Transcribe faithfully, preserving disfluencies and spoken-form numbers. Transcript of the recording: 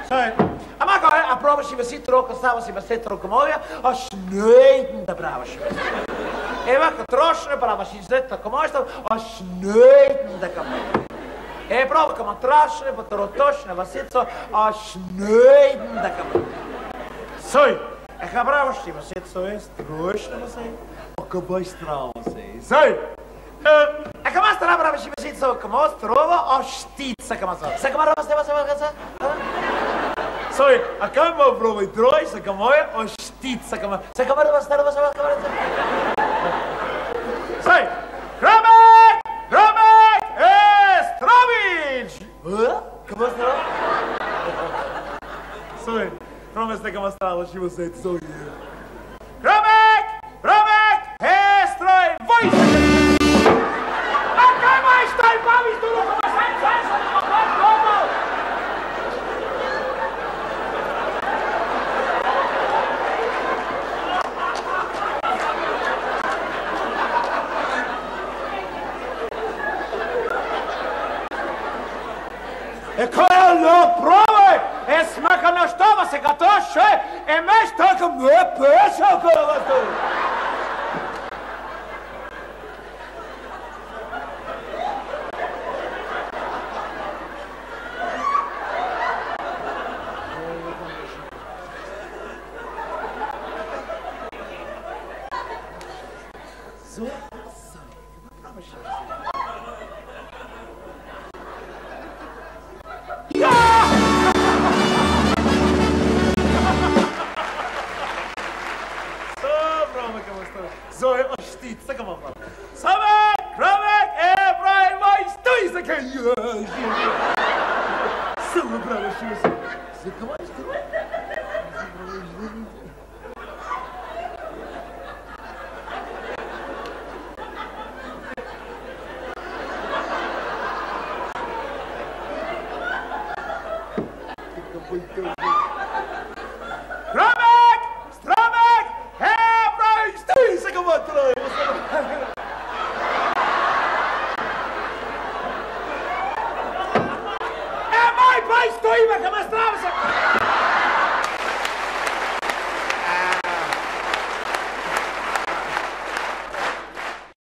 A man kan a prøve sig, hvad sitter og stava sig, hvad sitter og kommer og snøden der prøver sig. Eva kan trošne prøve sig, sitter og kommer og snøden der kommer. E prova că mă trașne, pe torotoșne, vă siță, a snøden der kommer. Soi, e ca bravo știi, vă siță, e stroșne, vă săi, o că băi strau, vă săi. Soi, e ca mă stra bravo și vă siță, că mă strova, a știță că mă săi. Să că mă rămă, stai, vă săi, Soi, a că mă vreo troi, să că mă o știță că mă, să că mă rămă, stai, vă săi, vă săi. Soi, Romek, Romek, e Stravici! Hă? Că mă strau? Soi, promeste că mă strau și vă săi, soi. Romek, Romek, e stroi, voi să că... A că mai stai, babi, tu nu că mă stai, stai, să nu mă fac, domnul! E koja lo probaj, e smaka na što vas se gatoše, e meš tako me pešao koja vas tu. Stojíme, kam je stráva se!